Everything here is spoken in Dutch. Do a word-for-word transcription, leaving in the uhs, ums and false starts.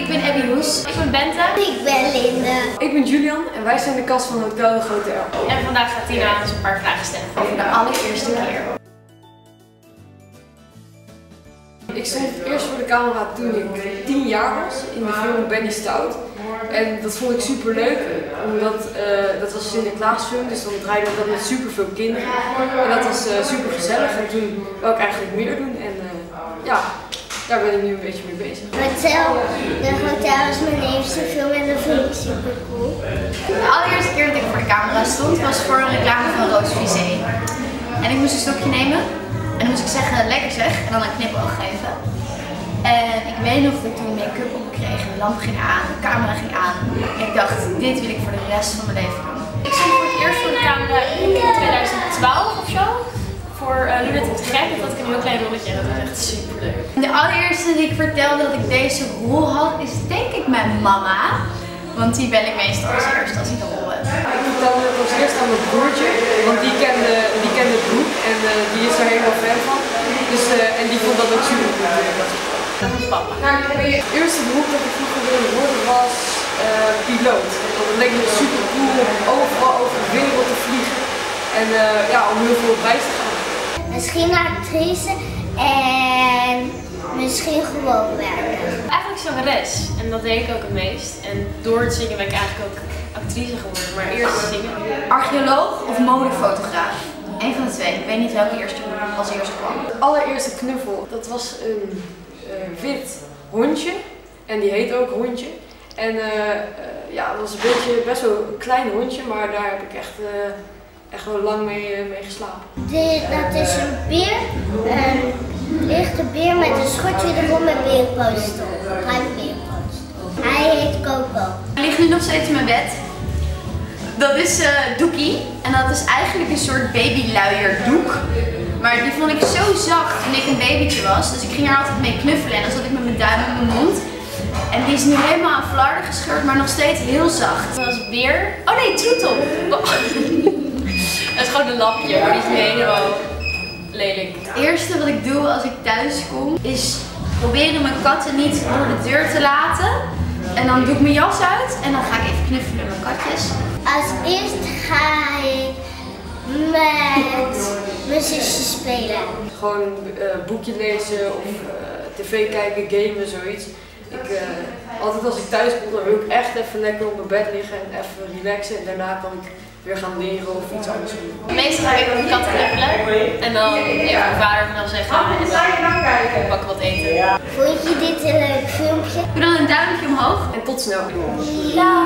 ik ben Abby Hoes. Ik ben Bente. Ik ben Linde. Ik ben Julian en wij zijn de kast van Hotel Hotel. En vandaag gaat Tina ons een paar vragen stellen. Over de allereerste keer. Ik stond eerst voor de camera toen ik tien jaar was in de film Benny Stout. En dat vond ik super leuk, omdat uh, dat was een Sinterklaasfilm, dus dan draaide ik dat met super veel kinderen. En dat was uh, super gezellig en toen wou ik eigenlijk meer doen en uh, ja, daar ben ik nu een beetje mee bezig. Hotel, de Hotel is mijn eerste film en dat vind ik super cool. De allereerste keer dat ik voor de camera stond was voor een reclame van Roos Visé. En ik moest een stokje nemen en dan moest ik zeggen lekker zeg en dan een knipoog geven. En ik weet nog dat ik toen make-up op kreeg, de lamp ging aan, de camera ging aan. En ik dacht, dit wil ik voor de rest van mijn leven doen. Ik stond voor het eerst voor de camera in twintig twaalf of zo. Voor uh, Lunet en te gek, dat had ik een heel klein rolletje en dat was echt super leuk. De allereerste die ik vertelde dat ik deze rol had, is denk ik mijn mama. Want die bel ik meestal als eerst als ik een rol heb. Ik vertelde het als eerst aan mijn broertje, want die kende, die kende het boek en uh, die is er helemaal fan van. Dus, uh, en die vond dat ook super cool. Papa. Nou, het eerste beroep dat ik vroeger wilde worden was uh, piloot. Want dat leek me super cool om overal over de wereld te vliegen en uh, ja, om heel veel op reis te gaan. Misschien actrice en misschien gewoon werken. Eigenlijk zangeres en dat deed ik ook het meest. En door het zingen ben ik eigenlijk ook actrice geworden, maar eerst zingen. Archeoloog of modefotograaf? Eén van de twee. Ik weet niet welke eerste als eerste kwam. De allereerste knuffel, dat was een uh, wit hondje en die heet ook Hondje. En uh, uh, ja, dat was een beetje best wel een klein hondje, maar daar heb ik echt, uh, echt wel lang mee, uh, mee geslapen. Dit, dat is een beer, een lichte beer met een schotje erom met beerpootjes erop. Hij heeft beerpootjes erop. Hij heet Coco. Hij ligt nu nog steeds in mijn bed. Dat is uh, Doekie en dat is eigenlijk een soort babyluierdoek. Maar die vond ik zo zacht toen ik een babytje was, dus ik ging er altijd mee knuffelen en dan zat ik met mijn duim in mijn mond. En die is nu helemaal aan flarden gescheurd, maar nog steeds heel zacht. Dat was beer. Oh nee, troetel. Dat is gewoon een lapje, maar die is nu helemaal lelijk. Het eerste wat ik doe als ik thuis kom is proberen mijn katten niet door de deur te laten. En dan doe ik mijn jas uit en dan ga ik even knuffelen met mijn katjes. Als eerst ga ik met mijn zusje spelen. Gewoon uh, boekje lezen of uh, tv kijken, gamen, zoiets. Ik, uh, altijd als ik thuis kom, dan wil ik echt even lekker op mijn bed liggen en even relaxen. En daarna kan ik weer gaan leren of iets anders doen. Meestal ga ik met mijn kat knuffelen en dan heeft mijn vader van zeggen en dan pak ik wat eten. Vond je dit een leuk filmpje? Doe dan een duimpje omhoog. En tot snel. Ja.